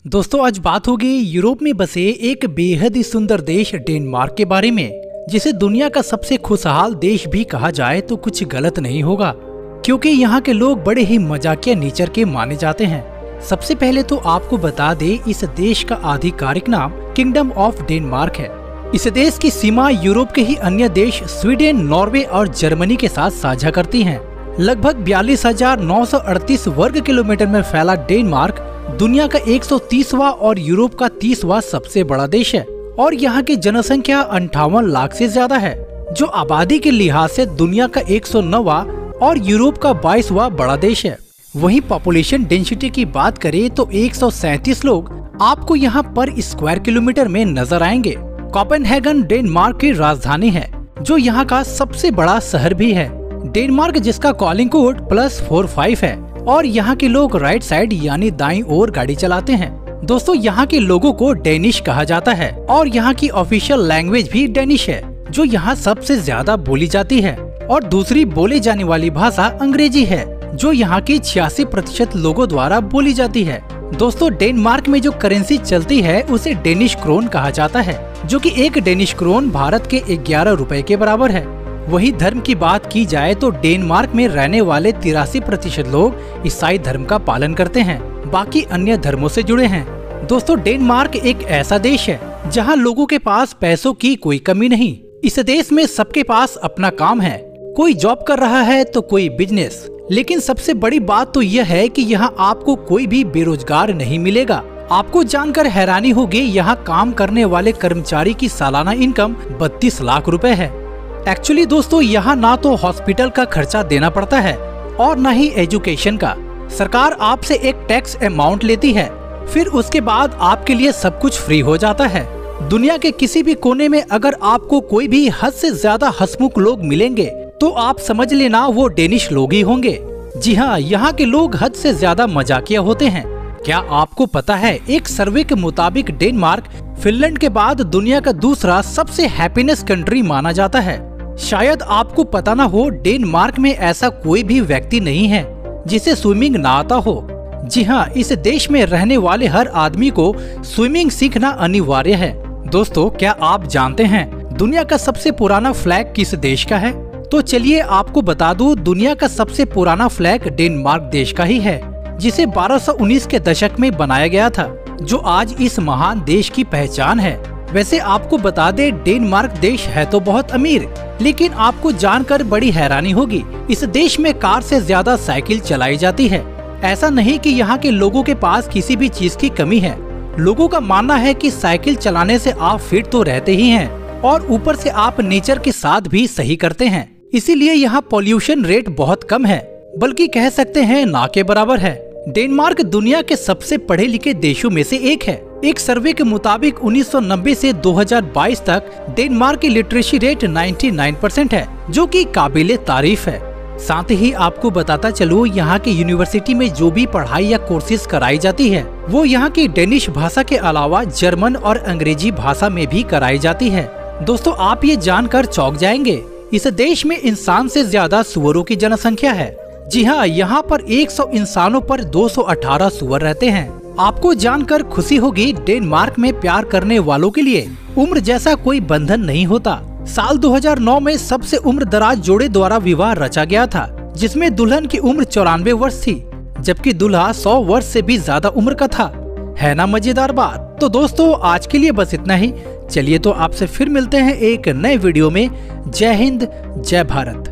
दोस्तों आज बात होगी यूरोप में बसे एक बेहद ही सुंदर देश डेनमार्क के बारे में, जिसे दुनिया का सबसे खुशहाल देश भी कहा जाए तो कुछ गलत नहीं होगा, क्योंकि यहाँ के लोग बड़े ही मजाकिया नेचर के माने जाते हैं। सबसे पहले तो आपको बता दे, इस देश का आधिकारिक नाम किंगडम ऑफ डेनमार्क है। इस देश की सीमा यूरोप के ही अन्य देश स्वीडन, नॉर्वे और जर्मनी के साथ साझा करती हैं। लगभग 42,938 वर्ग किलोमीटर में फैला डेनमार्क दुनिया का 130वां और यूरोप का 30वां सबसे बड़ा देश है और यहाँ की जनसंख्या 58 लाख से ज्यादा है, जो आबादी के लिहाज से दुनिया का 109वां और यूरोप का 22वां बड़ा देश है। वहीं पॉपुलेशन डेंसिटी की बात करें तो 137 लोग आपको यहाँ पर स्क्वायर किलोमीटर में नजर आएंगे। कोपेनहेगन डेनमार्क की राजधानी है, जो यहाँ का सबसे बड़ा शहर भी है। डेनमार्क जिसका कॉलिंग कोड +45 है और यहाँ के लोग राइट साइड यानी दाईं ओर गाड़ी चलाते हैं। दोस्तों यहाँ के लोगों को डेनिश कहा जाता है और यहाँ की ऑफिशियल लैंग्वेज भी डेनिश है, जो यहाँ सबसे ज्यादा बोली जाती है। और दूसरी बोली जाने वाली भाषा अंग्रेजी है, जो यहाँ की 86% लोगों द्वारा बोली जाती है। दोस्तों डेनमार्क में जो करेंसी चलती है उसे डेनिश क्रोन कहा जाता है, जो कि एक डेनिश क्रोन भारत के 11 रुपए के बराबर है। वही धर्म की बात की जाए तो डेनमार्क में रहने वाले 83% लोग ईसाई धर्म का पालन करते हैं, बाकी अन्य धर्मों से जुड़े हैं। दोस्तों डेनमार्क एक ऐसा देश है जहां लोगों के पास पैसों की कोई कमी नहीं। इस देश में सबके पास अपना काम है, कोई जॉब कर रहा है तो कोई बिजनेस। लेकिन सबसे बड़ी बात तो यह है कि यहाँ आपको कोई भी बेरोजगार नहीं मिलेगा। आपको जानकर हैरानी होगी, यहाँ काम करने वाले कर्मचारी की सालाना इनकम 32 लाख रुपए है। एक्चुअली दोस्तों यहाँ ना तो हॉस्पिटल का खर्चा देना पड़ता है और न ही एजुकेशन का। सरकार आपसे एक टैक्स अमाउंट लेती है, फिर उसके बाद आपके लिए सब कुछ फ्री हो जाता है। दुनिया के किसी भी कोने में अगर आपको कोई भी हद से ज्यादा हंसमुख लोग मिलेंगे तो आप समझ लेना वो डेनिश लोग ही होंगे। जी हाँ, यहाँ के लोग हद से ज्यादा मजाकिया होते हैं। क्या आपको पता है, एक सर्वे के मुताबिक डेनमार्क फिनलैंड के बाद दुनिया का दूसरा सबसे हैप्पीनेस कंट्री माना जाता है। शायद आपको पता ना हो, डेनमार्क में ऐसा कोई भी व्यक्ति नहीं है जिसे स्विमिंग ना आता हो। जी हाँ, इस देश में रहने वाले हर आदमी को स्विमिंग सीखना अनिवार्य है। दोस्तों क्या आप जानते हैं दुनिया का सबसे पुराना फ्लैग किस देश का है? तो चलिए आपको बता दूं, दुनिया का सबसे पुराना फ्लैग डेनमार्क देश का ही है, जिसे 1219 के दशक में बनाया गया था, जो आज इस महान देश की पहचान है। वैसे आपको बता दे, डेनमार्क देश है तो बहुत अमीर, लेकिन आपको जानकर बड़ी हैरानी होगी, इस देश में कार से ज्यादा साइकिल चलाई जाती है। ऐसा नहीं कि यहाँ के लोगों के पास किसी भी चीज की कमी है। लोगों का मानना है कि साइकिल चलाने से आप फिट तो रहते ही हैं और ऊपर से आप नेचर के साथ भी सही करते हैं। इसीलिए यहाँ पॉल्यूशन रेट बहुत कम है, बल्कि कह सकते हैं ना के बराबर है। डेनमार्क दुनिया के सबसे पढ़े लिखे देशों में से एक है। एक सर्वे के मुताबिक 1990 से 2022 तक डेनमार्क की लिटरेसी रेट 99% है, जो कि काबिले तारीफ है। साथ ही आपको बताता चलूं, यहाँ के यूनिवर्सिटी में जो भी पढ़ाई या कोर्सेज कराई जाती है वो यहाँ की डेनिश भाषा के अलावा जर्मन और अंग्रेजी भाषा में भी कराई जाती है। दोस्तों आप ये जानकर चौंक जाएंगे, इस देश में इंसान से ज्यादा सुअरों की जनसंख्या है। जी हाँ, यहाँ पर 100 इंसानों पर 218 सुअर रहते हैं। आपको जानकर खुशी होगी, डेनमार्क में प्यार करने वालों के लिए उम्र जैसा कोई बंधन नहीं होता। साल 2009 में सबसे उम्र दराज जोड़े द्वारा विवाह रचा गया था, जिसमें दुल्हन की उम्र 94 वर्ष थी, जबकि दूल्हा 100 वर्ष से भी ज्यादा उम्र का था। है ना मजेदार बात? तो दोस्तों आज के लिए बस इतना ही। चलिए तो आपसे फिर मिलते हैं एक नए वीडियो में। जय हिंद, जय भारत।